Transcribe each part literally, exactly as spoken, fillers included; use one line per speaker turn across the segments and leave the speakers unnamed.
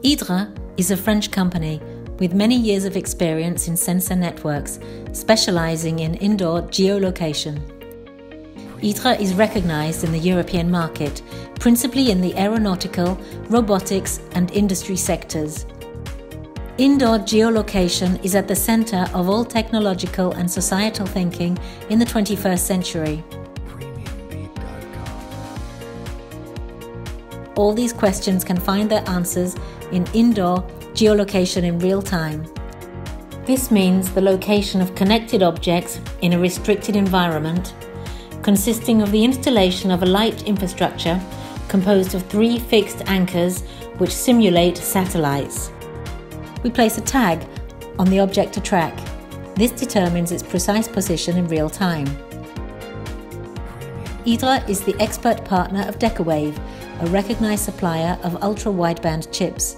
IIDRE is a French company with many years of experience in sensor networks, specializing in indoor geolocation. IIDRE is recognized in the European market, principally in the aeronautical, robotics and industry sectors. Indoor geolocation is at the center of all technological and societal thinking in the twenty-first century. All these questions can find their answers in indoor geolocation in real time. This means the location of connected objects in a restricted environment, consisting of the installation of a light infrastructure composed of three fixed anchors which simulate satellites. We place a tag on the object to track. This determines its precise position in real time. IIDRE is the expert partner of DECAWAVE, a recognized supplier of ultra-wideband chips.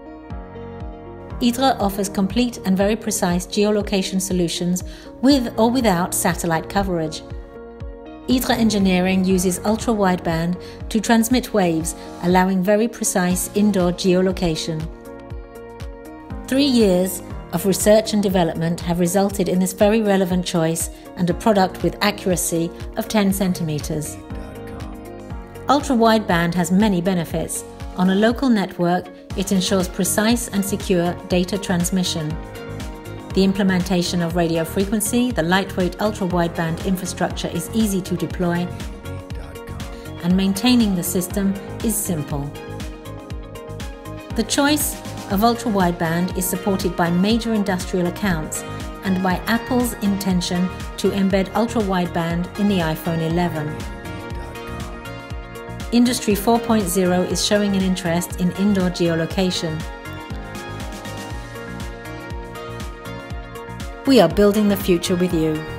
IIDRE offers complete and very precise geolocation solutions with or without satellite coverage. IIDRE engineering uses ultra-wideband to transmit waves, allowing very precise indoor geolocation. Three years of research and development have resulted in this very relevant choice and a product with accuracy of ten centimeters. Ultra-wideband has many benefits. On a local network, it ensures precise and secure data transmission. The implementation of radio frequency, the lightweight ultra-wideband infrastructure is easy to deploy, and maintaining the system is simple. The choice of ultra-wideband is supported by major industrial accounts and by Apple's intention to embed ultra-wideband in the iPhone eleven. Industry four point oh is showing an interest in indoor geolocation. We are building the future with you.